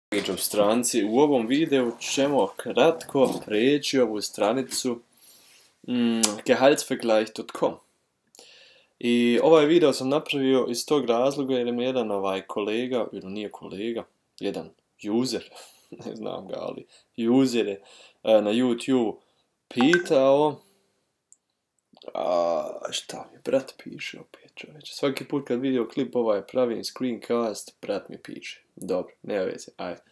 U stranci. U ovom videu ćemo kratko preći ovu stranicu Gehaltsvergleich.com. I ovaj video sam napravio iz tog razloga jer mi jedan kolega, ili nije kolega, jedan user, ne znam ga, ali user je na YouTube pitao, šta mi brat piše opet, čovječe. Svaki put kad video klip pravim screencast, brat mi piše. Dobro, nema veze, ajde.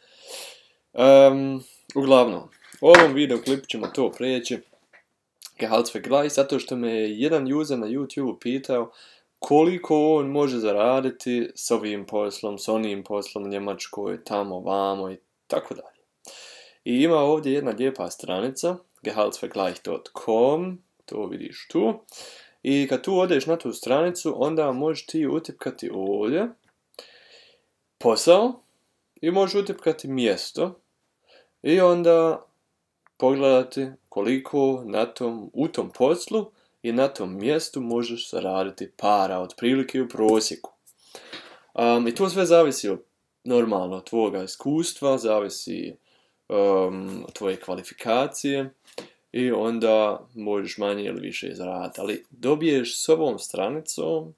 Uglavnom, u ovom video klipu ćemo to preći Gehaltsvergleich, zato što me jedan user na YouTube pitao koliko on može zaraditi s ovim poslom, s onim poslom u Njemačkoj, tamo, vamo i tako dalje. I ima ovdje jedna lijepa stranica, Gehaltsvergleich.com, to vidiš tu. I kad tu odeš na tu stranicu, onda možeš ti utipkati ovdje posao i možeš utipkati mjesto i onda pogledati koliko u tom poslu i na tom mjestu možeš zaraditi para, otprilike u prosjeku. I to sve zavisi normalno od tvoga iskustva, zavisi od tvoje kvalifikacije i onda možeš manje ili više zaraditi. Ali dobiješ s ovom stranicom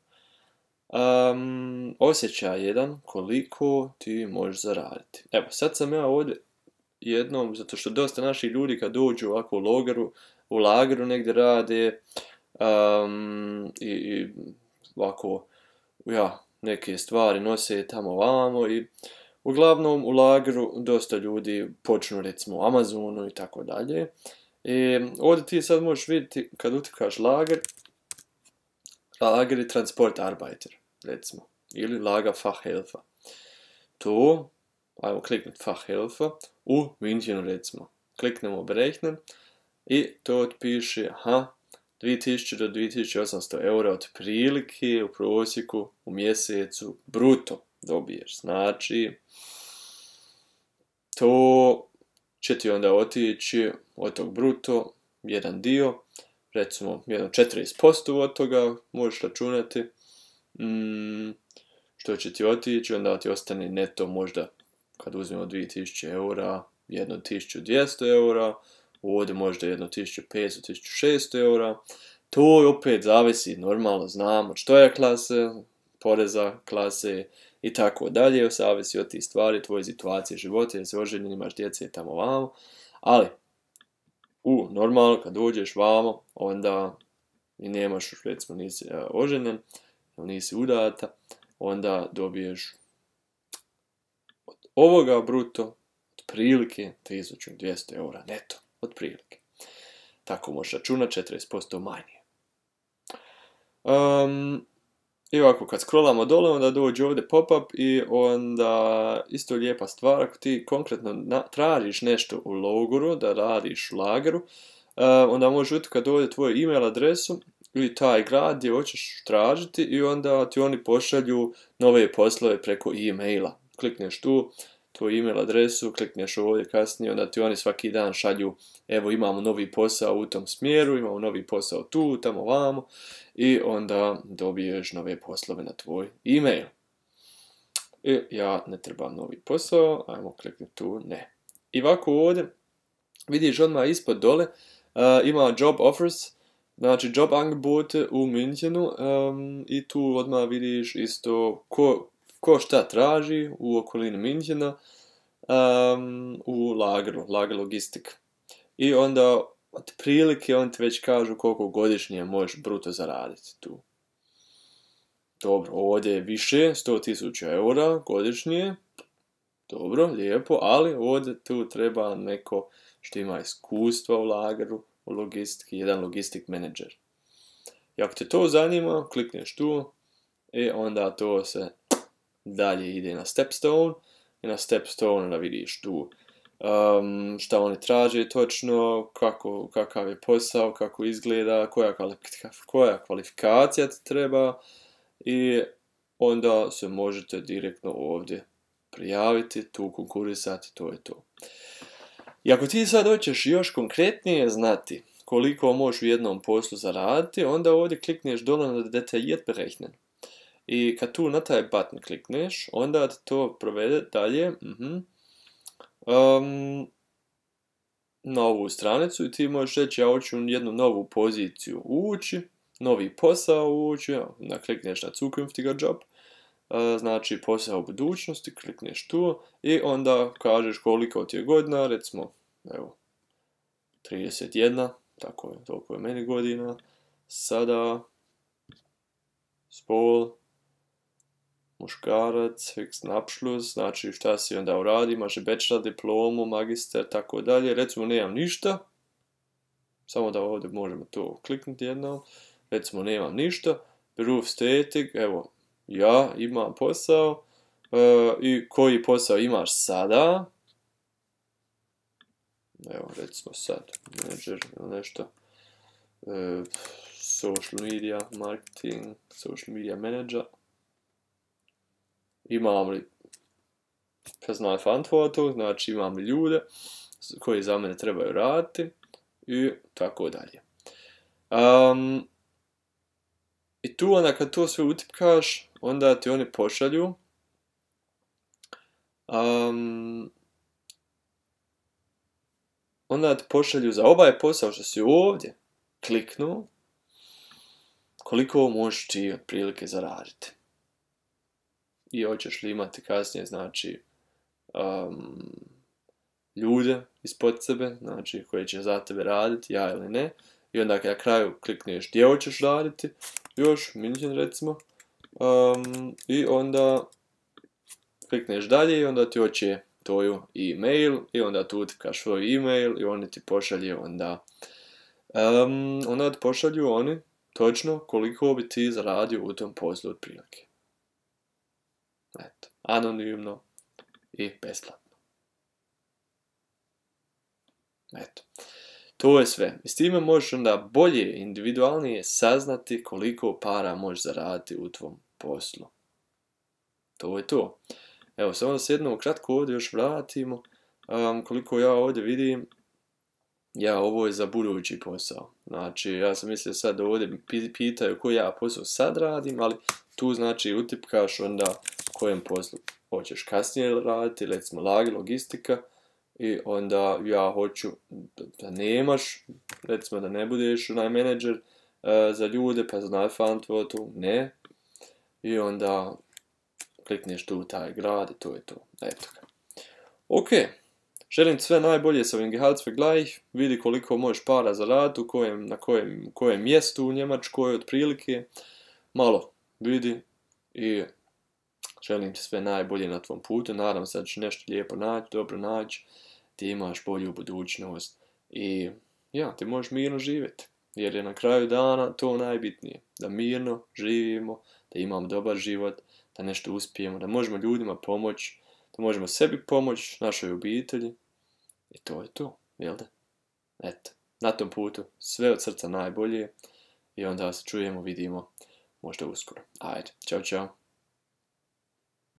osjećaj jedan koliko ti možeš zaraditi. Evo, sad sam ja ovdje jednom, zato što dosta naših ljudi kad dođu ovako u lageru negdje rade i ovako, neke stvari nose tamo vamo i uglavnom u lageru dosta ljudi počnu recimo u Amazonu i tako dalje. I ovdje ti sad možeš vidjeti kad utikaš lager je Transportarbeiter, recimo, ili Lagerfachhelfer. To, ajmo kliknuti Fachhelfer, u Münchenu recimo. Kliknemo berechnen i to otpiše, 2000 do 2800 eura otprilike u prosjeku u mjesecu bruto dobiješ. Znači, to će ti onda otići od tog bruto jedan dio, recimo 40% od toga možeš računati, što će ti otići, onda ti ostane neto možda kad uzmemo 2000 eura, 1200 eura, ovdje možda 1500, 1600 eura. To opet zavisi, normalno znamo što je klase, poreza klase i tako dalje, zavisi od tih stvari, tvoje situacije, života, jesi oženjen, imaš djece i tamo vamo, ali normalno kad dođeš vamo, onda i nemaš, recimo nisi oženjen, nisi udata, onda dobiješ od ovoga bruto otprilike 1200 eura neto, otprilike. Tako možeš računati 40% manje. I ovako, kad scrollamo dole, onda dođe ovdje pop-up i onda isto lijepa stvar, ako ti konkretno tražiš nešto u logoru, da radiš u lageru, onda možeš utikati ovdje tvoju email adresu i taj grad gdje hoćeš tražiti i onda ti oni pošalju nove poslove preko e-maila. Klikneš tu, tvoju email adresu, klikneš ovdje kasnije, onda ti oni svaki dan šalju, evo imamo novi posao u tom smjeru, imamo novi posao tu, tamo vamo i onda dobiješ nove poslove na tvoj e-mail. I ja ne trebam novi posao, ajmo kliknuti tu, ne. I ovako ovdje vidiš odmah ispod dole, ima job offers, znači job angebote u Münchenu i tu odmah vidiš isto ko šta traži u okolini Münchena u lager logistik. I onda otprilike on ti već kažu koliko godišnje možeš bruto zaraditi tu. Dobro, ovdje je više, 100.000 eura godišnje. Dobro, lijepo, ali ovdje tu treba neko što ima iskustva u lageru, u logistiki, jedan logistik menadžer. I ako te to zanima, klikneš tu i onda to se dalje ide na Stepstone i na Stepstone da vidiš tu šta oni traže točno, kakav je posao, kako izgleda, koja kvalifikacija ti treba i onda se možete direktno ovdje prijaviti, tu konkurisati, to je to. I ako ti sad hoćeš još konkretnije znati koliko možeš u jednom poslu zaraditi, onda ovdje klikneš dole na detailliert berechnen. I kad tu na taj button klikneš, onda to provede dalje na ovu stranicu i ti možeš reći ja hoću jednu novu poziciju ući, novi posao ući, klikneš na zukünftiger job, znači posao u budućnosti, klikneš tu i onda kažeš koliko ti je godina, recimo, evo, 31, tako je, toliko je meni godina, sada, spol, muškarac, fiksn Abschluss, znači šta si onda uradi, imaš bachelor, diplomu, magister, tako dalje, recimo nemam ništa, samo da ovdje možemo to kliknuti jednom, recimo nemam ništa, berufstätig, evo, ja imam posao, i koji posao imaš sada, evo recimo sad, manager ili nešto, social media marketing, social media manager, imam li personalverantwortung, znači imam li ljude koji za mene trebaju raditi i tako dalje. I tu onda kad to sve utipkaš, onda ti oni pošalju onda ti pošalju za ovaj posao što si ovdje kliknuo, koliko možeš ti otprilike zaraditi. I hoćeš li imati kasnije, znači, ljude ispod sebe, znači, koji će za tebe raditi, ja ili ne. I onda na kraju klikneš gdje hoćeš raditi, još, München recimo, i onda klikneš dalje i onda ti hoće tvoju e-mail i onda tu utipkaš svoj e-mail i oni ti pošalju onda ti pošalju oni točno koliko bi ti zaradio u tom poslu otprilike. Eto, anonimno i besplatno. Eto, to je sve. I s time možeš onda bolje, individualnije saznati koliko para možeš zaraditi u tvom poslu. To je to. Evo, samo da se jednom kratko ovdje još vratimo. Koliko ja ovdje vidim, ovo je za budući posao. Znači, ja sam mislio sad ovdje pitaju koji ja posao sad radim, ali tu znači utipkaš onda kojem poslu hoćeš kasnije raditi, recimo logistika, i onda ja hoću da nemaš, recimo da ne budeš menadžer za ljude, personalverantwortung, ne, i onda klikneš tu taj grad i to je to. Eto ga. Ok, želim ti sve najbolje sa ovim Gehaltsvergleich, vidi koliko možeš para zaraditi, na kojem mjestu u Njemačkoj otprilike, malo vidi i želim ti sve najbolje na tvom putu, nadam se da ćeš nešto lijepo naći, dobro naći, ti imaš bolju budućnost i ja, ti možeš mirno živjeti, jer je na kraju dana to najbitnije, da mirno živimo, da imamo dobar život, da nešto uspijemo, da možemo ljudima pomoći, da možemo sebi pomoći, našoj obitelji i to je to, jel da? Eto, na tom putu sve od srca najbolje i onda se čujemo, vidimo možda uskoro. Ajde, čao, čao.